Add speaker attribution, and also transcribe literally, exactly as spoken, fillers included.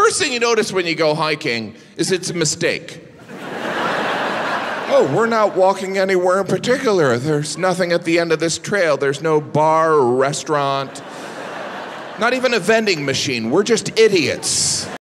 Speaker 1: first thing you notice when you go hiking is it's a mistake.
Speaker 2: Oh, we're not walking anywhere in particular. There's nothing at the end of this trail. There's no bar or restaurant. Not even a vending machine. We're just idiots.